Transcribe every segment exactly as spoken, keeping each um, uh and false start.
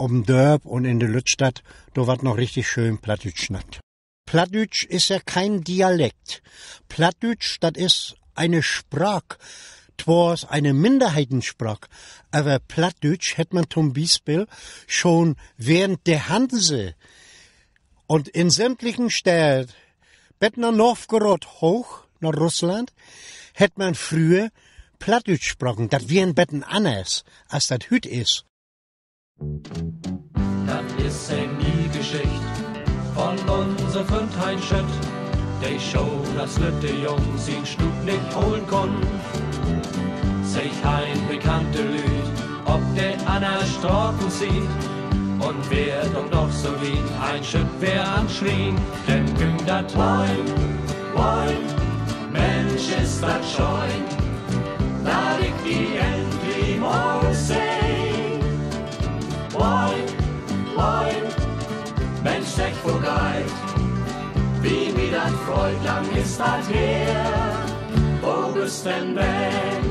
Ob'm Dörp und in der Lützstadt, da wat noch richtig schön Plattdütsch schnackt. Plattdütsch ist ja kein Dialekt. Plattdütsch, das ist eine Sprach. Zwar eine Minderheitensprach, aber Plattdütsch hätt man zum Beispiel schon während der Hanse und in sämtlichen Städten, bis nach Novgorod hoch, nach Russland, hätt man früher Plattdütsch gesprochen. Das wären betten anders, als das hüt is. Das ist eine Geschichte von unser Fünfheit Schött, die Show, das Lütte Jungs ihn Stub nicht holen konnten. Sich ein bekannte Lüd, ob der Anna Strocken sieht, und wer doch noch so wie ein Schütt wer anschrien, denn ging dat Moin, Moin, Mensch ist dat scheun, da ich die endlich mal seh. Moin, Moin, Mensch, sech wo geit, wie mir dat freut, lang ist dat her, wo bist denn weg?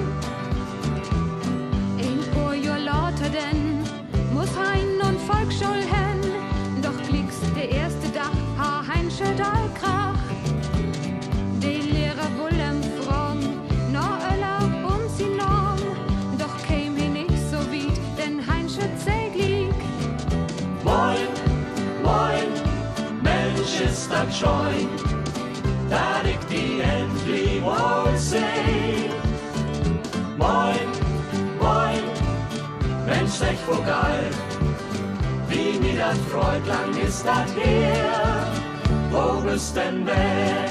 Denn muss hein und Volksschul hen, doch klicks der erste Dach, ha heinsche Krach. Die Lehrer wollen fragen, no Öller um sie norm, doch käm he nicht so weit, denn heinsche Zeglig. Moin, moin, Mensch ist dat scheun, da ich die endlich wohl seh. Moin, moin, Mensch, sech wo geil, wie mir dat freut, lang ist dat her, wo bist denn weg?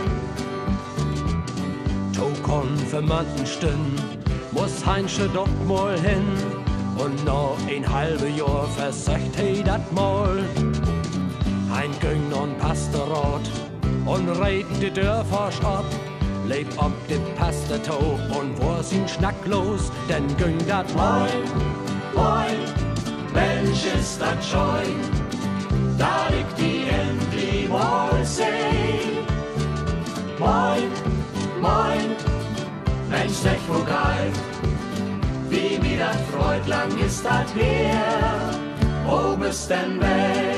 To Konfirmanden stün, muss Heinsche doch mal hin, und noch ein halbe Jahr versöcht he dat mal. Ein Güng und Pastorat, und reit die Dörfer ab, leb ob de Pastato, und wo's ihn schnacklos, denn Güng dat Moin. Moin, Mensch ist dat scheun, da ich die endlich mal seh. Moin, moin, Mensch, sech wo geil, wie mir dat freut, lang ist dat her, wo bist denn weg?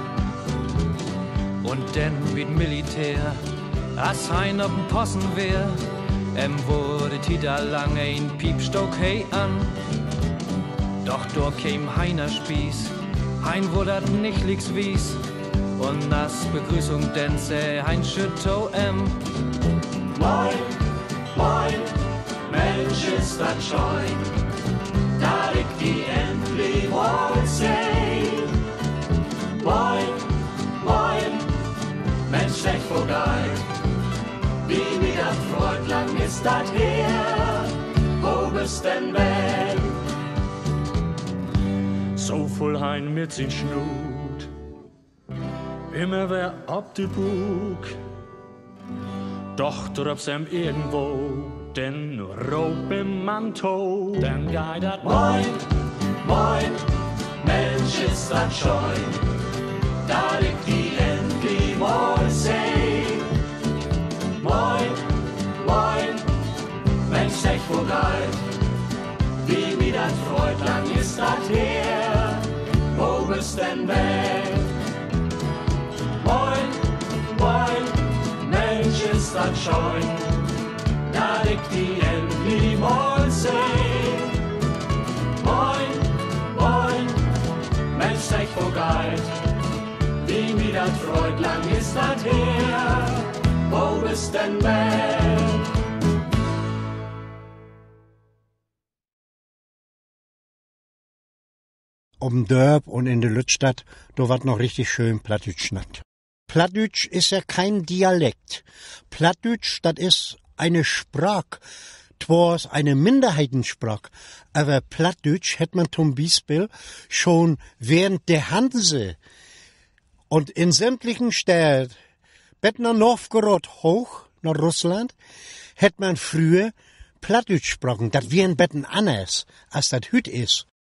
Und denn wie Militär, as hein ob'n Possen wär, em wurde Tita lang ein Piepstock hey an. Doch dort käm heiner Spieß, hein wo dat nicht lieg's wies, und nas Begrüßung denn se hein schütto em. Moin, moin, Mensch ist dat scheun, da ich die endlich wohl seh. Moin, moin, Mensch, sech wo geil, wie mir dat freut, lang ist dat her, wo bist denn weg? So voll hein mit sin Schnut, immer wer ab de Bug, doch trotz em irgendwo den Rob im Manto, dann geht dat Moin, moin, Mensch ist dat scheun, da ich die endlich mal seh. Moin, moin, Mensch, sech wo geil, wie mir dat freut, lang ist dat her, wo bist denn weg? Moin, moin, Mensch ist dat scheun, da ich die endlich mal seh. Moin, moin, Mensch, sech wo geil, wie mir dat freut, lang ist dat her, wo bist denn weg? Ob'm Dörp und in der Lützstadt, da wat noch richtig schön Plattdütsch schnackt. Plattdütsch ist ja kein Dialekt. Plattdütsch, das ist eine Sprach. Zwar eine Minderheitensprach, aber Plattdütsch hätt man zum Beispiel schon während der Hanse und in sämtlichen Städten, bis nach Novgorod hoch, nach Russland, hätt man früher Plattdütsch gesprochen. Das wären betten anders, als das hüt is.